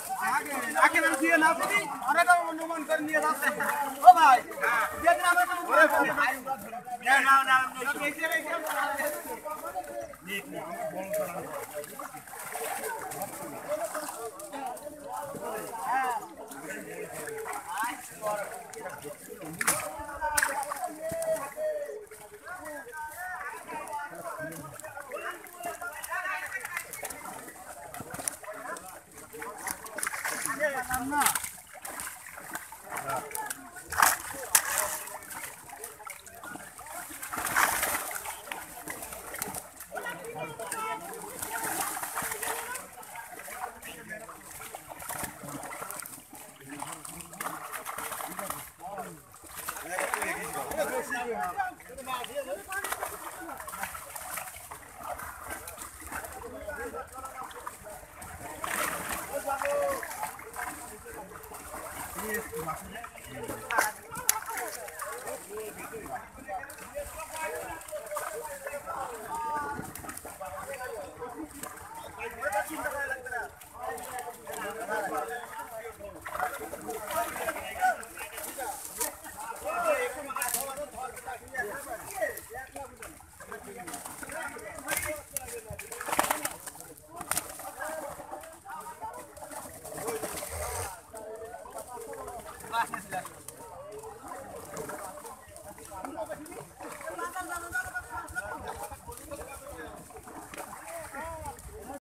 आके नाम दिए ना भी अरे तो अनुमान कर लिया था ओ भाई ये दिन हमें तो ये नाम नाम कैसे रे